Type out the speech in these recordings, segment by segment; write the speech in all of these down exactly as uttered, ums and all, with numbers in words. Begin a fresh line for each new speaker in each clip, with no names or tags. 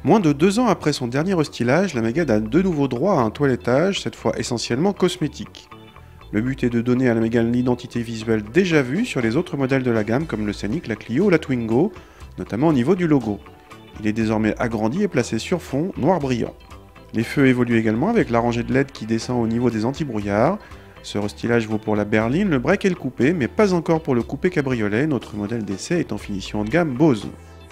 Moins de deux ans après son dernier restylage, la Mégane a de nouveau droit à un toilettage, cette fois essentiellement cosmétique. Le but est de donner à la Mégane l'identité visuelle déjà vue sur les autres modèles de la gamme comme le Scénic, la Clio ou la Twingo, notamment au niveau du logo. Il est désormais agrandi et placé sur fond noir brillant. Les feux évoluent également avec la rangée de L E D qui descend au niveau des antibrouillards. Ce restylage vaut pour la berline, le break et le coupé, mais pas encore pour le coupé cabriolet, notre modèle d'essai est en finition haut de gamme Bose.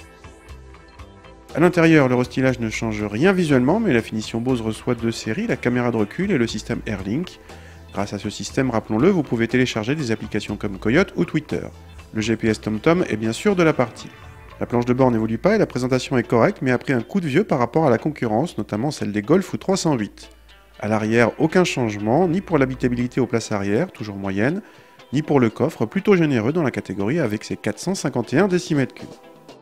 A l'intérieur, le restylage ne change rien visuellement, mais la finition Bose reçoit deux séries, la caméra de recul et le système AirLink. Grâce à ce système, rappelons-le, vous pouvez télécharger des applications comme Coyote ou Twitter. Le G P S TomTom est bien sûr de la partie. La planche de bord n'évolue pas et la présentation est correcte, mais a pris un coup de vieux par rapport à la concurrence, notamment celle des Golf ou trois cent huit. À l'arrière, aucun changement, ni pour l'habitabilité aux places arrière, toujours moyenne, ni pour le coffre, plutôt généreux dans la catégorie avec ses quatre cent cinquante et un décimètres cubes.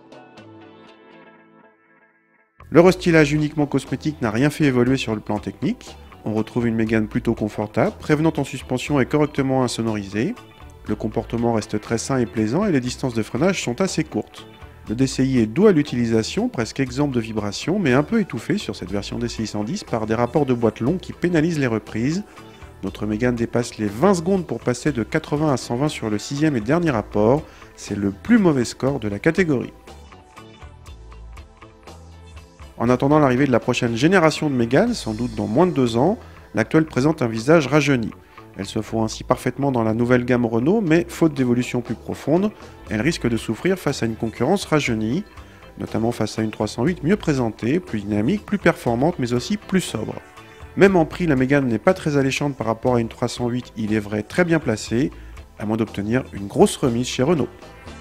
Le restylage uniquement cosmétique n'a rien fait évoluer sur le plan technique. On retrouve une Mégane plutôt confortable, prévenante en suspension et correctement insonorisée. Le comportement reste très sain et plaisant et les distances de freinage sont assez courtes. Le D C I est doux à l'utilisation, presque exempt de vibrations, mais un peu étouffé sur cette version D C I cent dix par des rapports de boîte longs qui pénalisent les reprises. Notre Mégane dépasse les vingt secondes pour passer de quatre-vingts à cent vingt sur le sixième et dernier rapport. C'est le plus mauvais score de la catégorie. En attendant l'arrivée de la prochaine génération de Mégane, sans doute dans moins de deux ans, l'actuelle présente un visage rajeuni. Elle se fond ainsi parfaitement dans la nouvelle gamme Renault, mais faute d'évolution plus profonde, elle risque de souffrir face à une concurrence rajeunie, notamment face à une trois cent huit mieux présentée, plus dynamique, plus performante, mais aussi plus sobre. Même en prix, la Mégane n'est pas très alléchante par rapport à une trois cent huit, il est vrai très bien placée, à moins d'obtenir une grosse remise chez Renault.